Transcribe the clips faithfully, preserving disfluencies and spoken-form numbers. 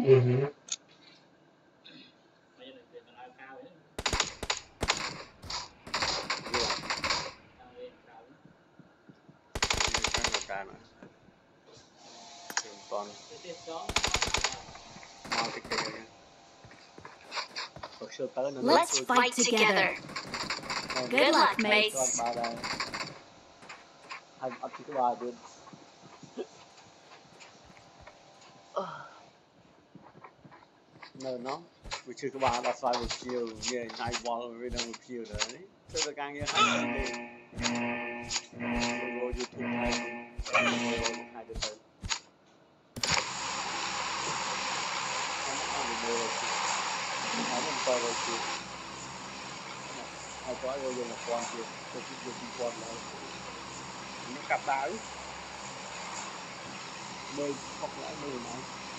Ừ. Let's fight together. Good luck, mates. No, no. We took about that's why we feel yeah, night wall we don't feel đấy. Tôi là càng nghe hay hơn. Logo YouTube hay hay được tới. Nó không to rồi chứ. Hay có ai dùng một con chứ, tôi chỉ dùng một con là nó cặp đá ấy. Mười hoặc lại mười này.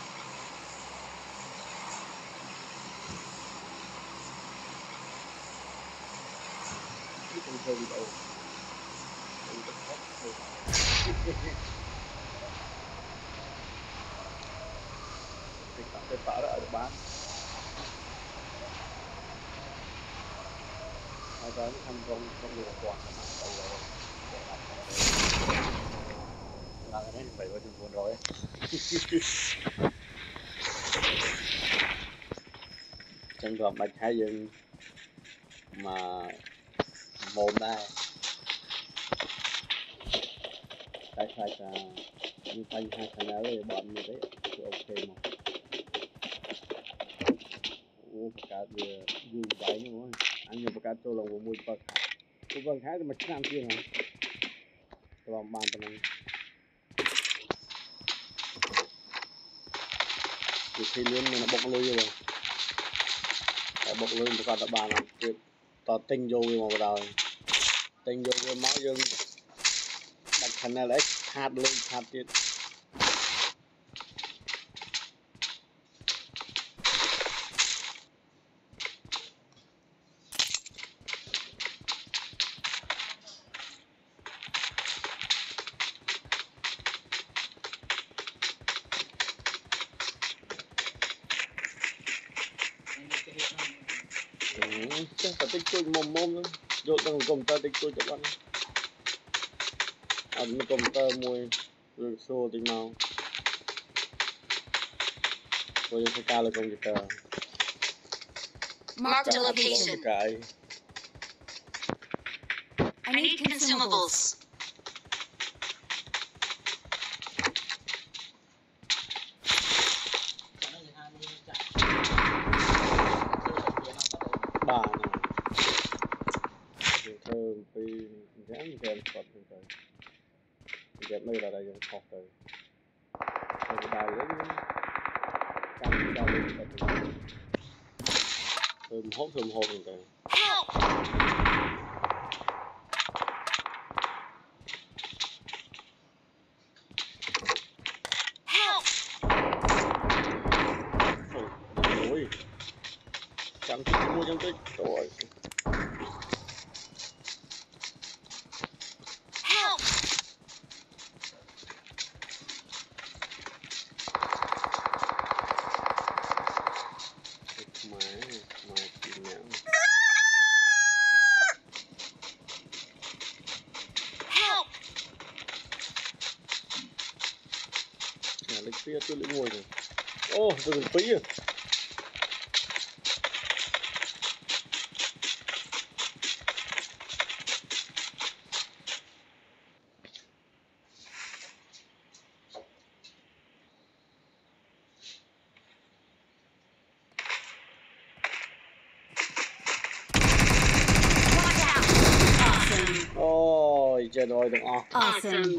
Không chơi video mình có khó được thì cả cái phở đó ở được bán hai cái thành công trong người toàn các bạn đầu rồi để đặt hàng là cái đấy phải có chừng buồn rồi trong gồm bạch hai dân mà mồm đây tại phải là những tay hai thằng áo thì bọn mình đấy thì ok mà ô cả vừa dù vậy nữa rồi anh nhiều cả cho lòng một mùi bạc cái vâng thái thì mà năm kia hả làm bàn tầm này thì khi liên mình nó bọc lưới rồi bọc lưới mình còn tập bàn làm việc tỏ tinh vô mà vào đời tinh vô cái máu dương đặt thành này lấy hạt lên hạtទៀតchắc phải tích tôi mồm mồm thôi rồi đang cầm ta tích tôi cho bạn anh cầm ta mùi rồi xô tí nào rồi sẽ cao là công việc ta Mark the location. I need consumables. bà này thường thơm phi dám kèm phật thường tới kèm nơi là đây vẫn học tới rồi cái bài ấy căng cao lên phật thơm hốt thơm hốt thường tới ôi chẳng thích mua chẳng thích rồi lịch phía tôi lại ngồi rồi ô tôi đừng phí à ôi trời ơi đừng o Awesome.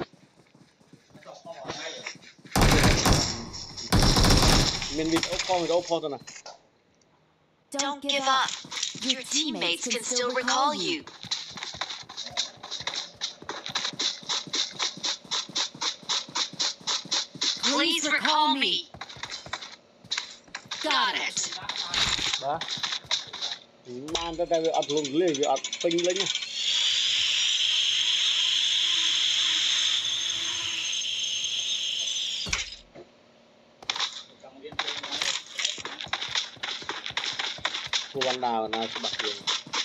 mình bị ốp con rồi ốp con rồi nè Don't give up. Your teammates can still recall you. Please recall me. Got it. đó man ta ta vừa ập luôn liền vừa ập ping lên nha thua ban đào nào sẽ bạc tiền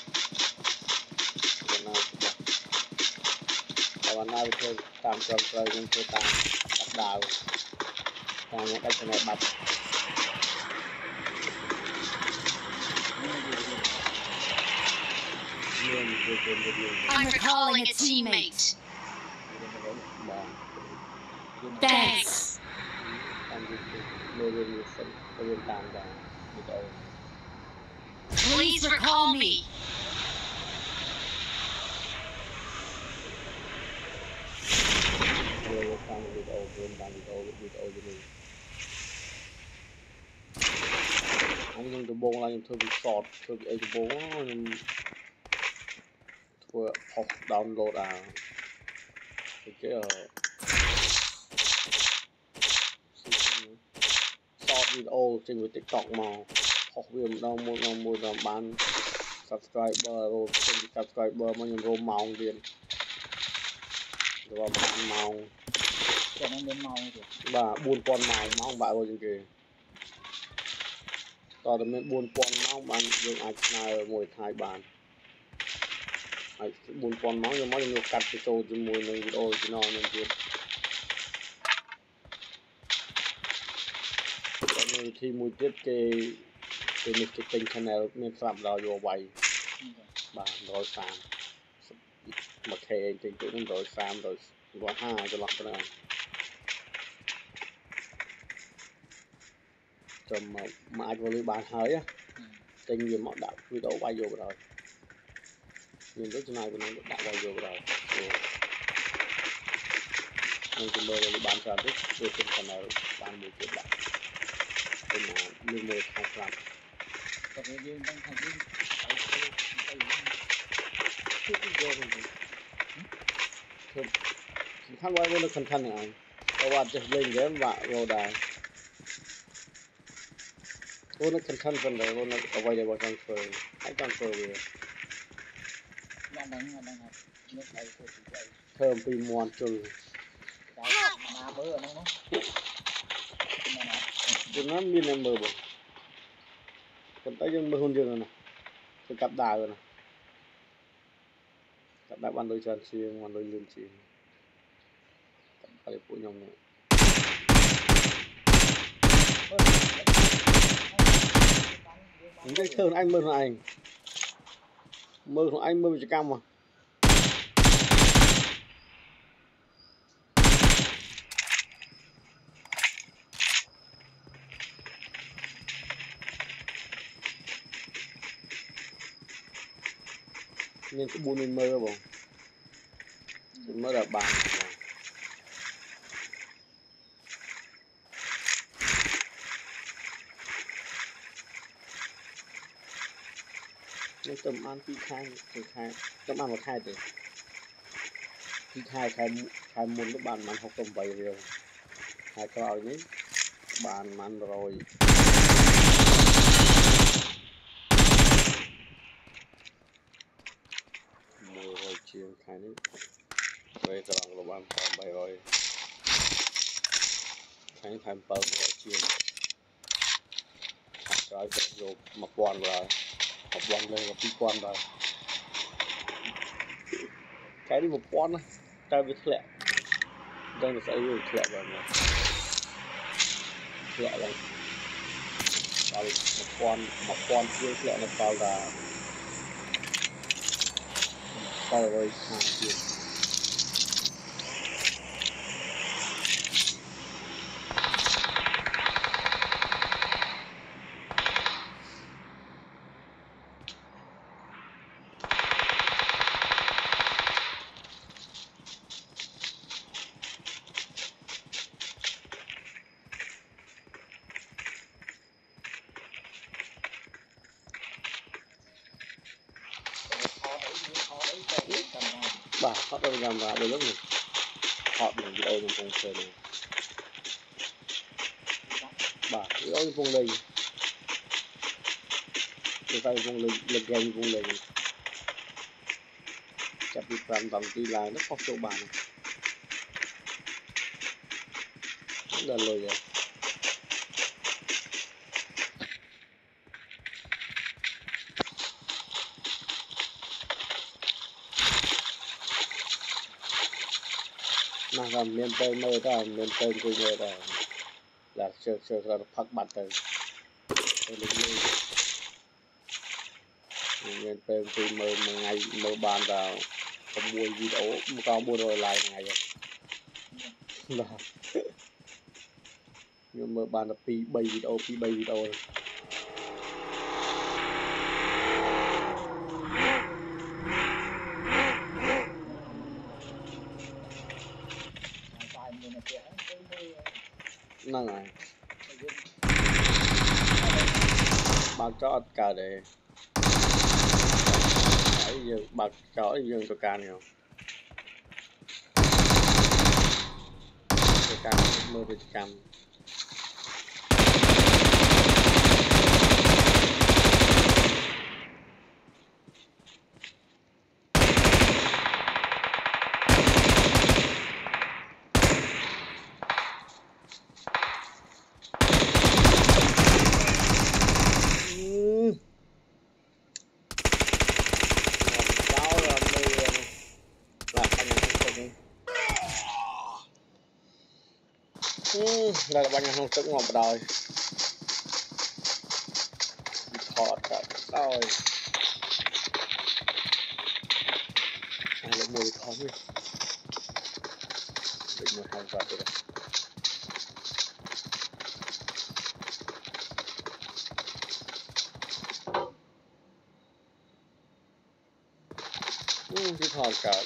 ban nào sẽ bạc và ban nào thì tạm tròn trời nhưng thôi tạm bắt đào tạm một cách này bạc I'm recalling a teammate. Thanks. Please recall me. Anh dùng từ bông là dùng thư bị sọt, thư bị ấy từ bông dùng thư học download à thì cái ở short video trên với TikTok mà học viên đâu mua đâu mua đâu bán subscriber rồi trên subscriber mà dùng rôm màu tiền rồi bán màu cho nó đến màu rồi và buôn con màu màu bại rồi kìa tao đã mình buôn con máu bạn dùng ai nào ngồi hai bàn ai buôn con máu nhưng mà nhiều cắt cái trâu trên mùi này video thì nó nên biết còn thì mùi tiết cái cái mình cái kênh channel mình làm ra vô vay bà rồi sam mà khe thì tụi nó rồi sam rồi có hai cho lọc cái này chồng mà mà anh vào lưu bàn hơi á tình gì mà đã video bay vô rồi nhưng cái này nó đã bay vô rồi nên chúng tôi là bàn ra rất tôi tin phần nào bàn một cái bạn tên là lưu mê khai làm còn cái dương đang thành dương khăn quay nó khăn khăn này các bạn chỉ lên cái vạ rồi đài nó khăn khăn phần đấy nó ở quay để vào trong phơi hãy trong phơi về đang đang đang học nước đây thôi thơm phi muôn trừ mà bữa nó nó chúng nó miên em mờ bụng còn tới dân mơ hôn dương rồi này tôi cặp đà rồi này cặp đà ban đôi chân chiên ban đôi lươn chiên cặp đà phụ nhông này những cái thường anh mơ thằng anh mơ thằng anh mơ chỉ cam mà nên cái buôn mình mơ bông mình mơ là bàn nó tầm ăn khi khai thì khai tầm ăn một khai thì khi khai khai khai muốn các bạn ăn học tầm bảy rồi khai coi nhé bạn ăn rồi mua rồi chiên khai nhé đây các bạn là bạn tầm bảy rồi khai khai bờ rồi chiên rồi rồi một quan rồi một quan lên một tí quan rồi cái đi một quan á ta biết lẹ đây là sẽ yêu lẹ rồi nè lẹ rồi vào một quan một quan yêu lẹ nó vào là vào rồi hàng tiền bà họ đâu làm vào đôi lúc này họ mình đi đâu mình không chơi này bà đi đâu vùng lầy đi tay vùng lầy lật gầy vùng lầy chặt đi làm vòng đi lại nó có chỗ bà này là lời rồi nó làm miền tây mơ ta miền tây quê mơ ta là chơi chơi ra phát bật từ miền tây quê mơ một ngày mơ bàn vào có mua video có mua rồi lại ngày rồi nhưng mơ bàn là pi bay video pi bay video năng à bạn cho cả để cái giờ bạn cho dương cho can nhiều cho can mơ về can đây là bao nhiêu không tức ngọt rồi thọt rồi hai là mùi khó đi định một hai vật rồi ừ thì thọt cả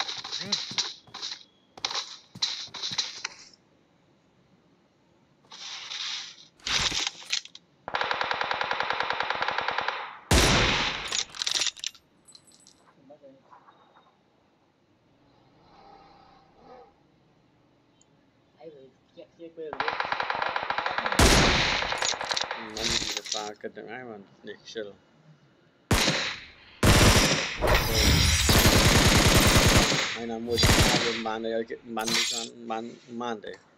mình ta cần được ai mà để chơi hay là mua cho bên bán này bán bán bán để